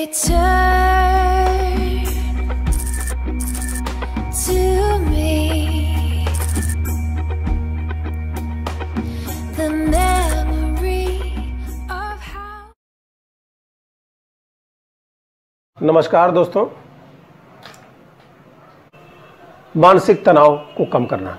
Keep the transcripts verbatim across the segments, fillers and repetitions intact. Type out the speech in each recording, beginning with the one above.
return to me. The memory of how. नमस्कार दोस्तों, मानसिक तनाव को कम करना।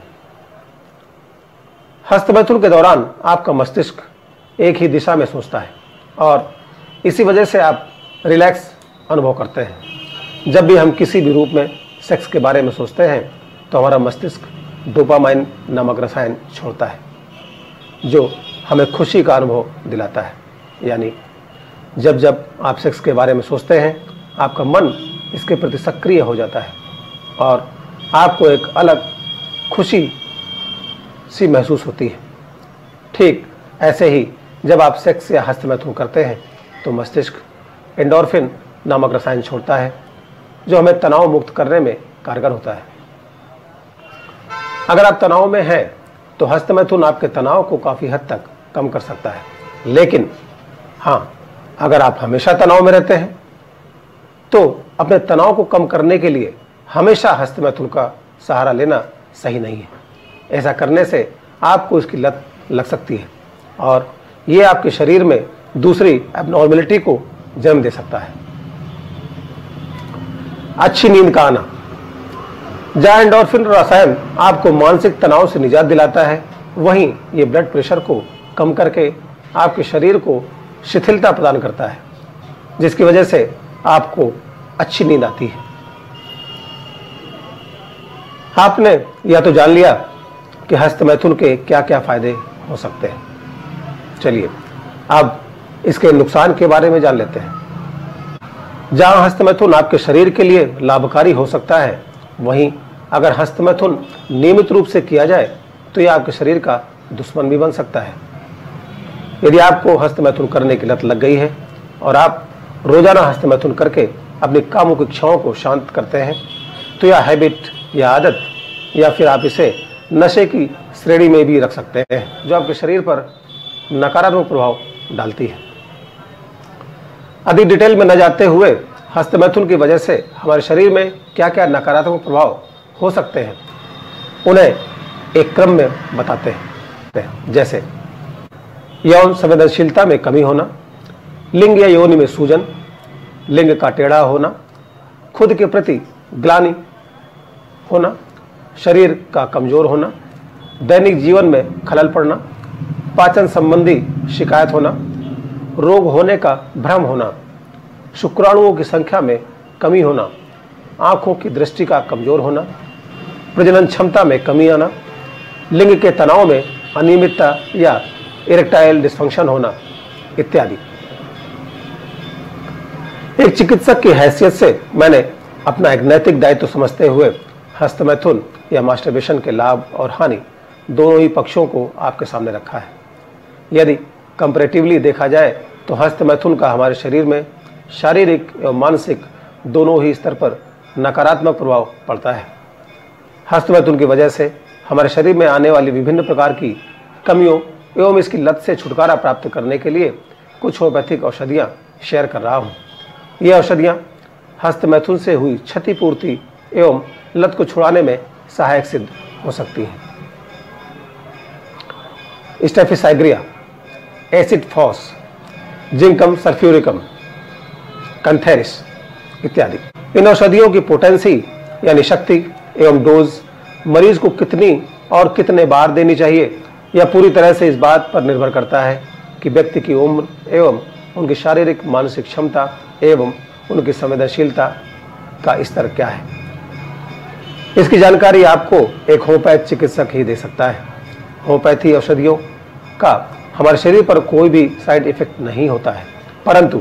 हस्तमैथुन के दौरान आपका मस्तिष्क एक ही दिशा में सोचता है और इसी वजह से आप रिलैक्स अनुभव करते हैं। जब भी हम किसी भी रूप में सेक्स के बारे में सोचते हैं तो हमारा मस्तिष्क डोपामाइन नामक रसायन छोड़ता है जो हमें खुशी का अनुभव दिलाता है। यानी जब जब आप सेक्स के बारे में सोचते हैं आपका मन इसके प्रति सक्रिय हो जाता है और आपको एक अलग खुशी सी महसूस होती है। ठीक ऐसे ही जब आप सेक्स या हस्तमैथुन करते हैं तो मस्तिष्क एंडोर्फिन नामक रसायन छोड़ता है जो हमें तनाव मुक्त करने में कारगर होता है। अगर आप तनाव में हैं तो हस्तमैथुन आपके तनाव को काफ़ी हद तक कम कर सकता है। लेकिन हाँ, अगर आप हमेशा तनाव में रहते हैं तो अपने तनाव को कम करने के लिए हमेशा हस्तमैथुन का सहारा लेना सही नहीं है। ऐसा करने से आपको इसकी लत लग सकती है और ये आपके शरीर में दूसरी एबनॉर्मलिटी को जन्म दे सकता है। अच्छी नींद का आना। जहां एंडोर्फिन रसायन आपको मानसिक तनाव से निजात दिलाता है, वहीं ये ब्लड प्रेशर को कम करके आपके शरीर को शिथिलता प्रदान करता है, जिसकी वजह से आपको अच्छी नींद आती है। आपने या तो जान लिया कि हस्तमैथुन के क्या क्या फायदे हो सकते हैं। चलिए अब इसके नुकसान के बारे में जान लेते हैं। जहां हस्तमैथुन आपके शरीर के लिए लाभकारी हो सकता है, वहीं अगर हस्तमैथुन नियमित रूप से किया जाए तो यह आपके शरीर का दुश्मन भी बन सकता है। यदि आपको हस्तमैथुन करने की लत लग गई है और आप रोजाना हस्तमैथुन करके अपनी कामुक इच्छाओं को शांत करते हैं तो यह हैबिट या आदत या फिर आप इसे नशे की श्रेणी में भी रख सकते हैं जो आपके शरीर पर नकारात्मक प्रभाव डालती है। अधिक डिटेल में न जाते हुए हस्तमैथुन की वजह से हमारे शरीर में क्या क्या नकारात्मक प्रभाव हो सकते हैं उन्हें एक क्रम में बताते हैं। जैसे यौन संवेदनशीलता में कमी होना, लिंग या योनि में सूजन, लिंग का टेढ़ा होना, खुद के प्रति ग्लानि होना, शरीर का कमजोर होना, दैनिक जीवन में खलल पड़ना, पाचन संबंधी शिकायत होना, रोग होने का भ्रम होना, शुक्राणुओं की संख्या में कमी होना, आंखों की दृष्टि का कमजोर होना, प्रजनन क्षमता में कमी आना, लिंग के तनाव में अनियमितता या इरेक्टाइल डिस्फंक्शन होना इत्यादि। एक चिकित्सक की हैसियत से मैंने अपना एक नैतिक दायित्व समझते हुए हस्तमैथुन या मास्टरबेशन के लाभ और हानि दोनों ही पक्षों को आपके सामने रखा है। यदि कंपैरेटिवली देखा जाए तो हस्तमैथुन का हमारे शरीर में शारीरिक एवं मानसिक दोनों ही स्तर पर नकारात्मक प्रभाव पड़ता है। हस्तमैथुन की वजह से हमारे शरीर में आने वाली विभिन्न प्रकार की कमियों एवं इसकी लत से छुटकारा प्राप्त करने के लिए कुछ होम्योपैथिक औषधियाँ शेयर कर रहा हूँ। ये औषधियाँ हस्तमैथुन से हुई क्षतिपूर्ति एवं लत को छुड़ाने में सहायक सिद्ध हो सकती हैं। Staphysagria, acid phos, zincum sulphuricum, cantharis इत्यादि। इन औषधियों की पोटेंसी यानी शक्ति एवं डोज मरीज को कितनी और कितने बार देनी चाहिए यह पूरी तरह से इस बात पर निर्भर करता है कि व्यक्ति की उम्र एवं उनकी शारीरिक मानसिक क्षमता एवं उनकी संवेदनशीलता का स्तर क्या है। इसकी जानकारी आपको एक होम्योपैथ चिकित्सक ही दे सकता है। होम्योपैथी औषधियों का हमारे शरीर पर कोई भी साइड इफेक्ट नहीं होता है, परंतु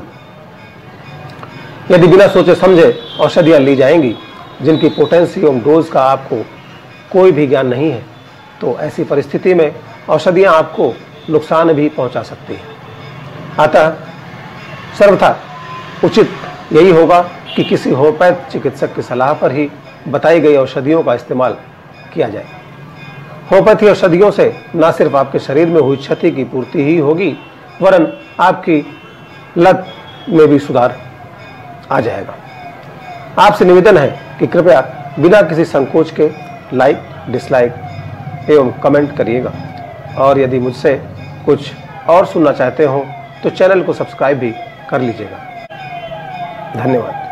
यदि बिना सोचे समझे औषधियाँ ली जाएंगी जिनकी पोटेंसी एवं डोज का आपको कोई भी ज्ञान नहीं है तो ऐसी परिस्थिति में औषधियाँ आपको नुकसान भी पहुंचा सकती हैं। अतः सर्वथा उचित यही होगा कि किसी होम्योपैथ चिकित्सक की सलाह पर ही बताई गई औषधियों का इस्तेमाल किया जाए। होम्योपैथी औषधियों से न सिर्फ आपके शरीर में हुई क्षति की पूर्ति ही होगी वरन आपकी लत में भी सुधार आ जाएगा। आपसे निवेदन है कि कृपया बिना किसी संकोच के लाइक, डिसलाइक एवं कमेंट करिएगा और यदि मुझसे कुछ और सुनना चाहते हो तो चैनल को सब्सक्राइब भी कर लीजिएगा। धन्यवाद।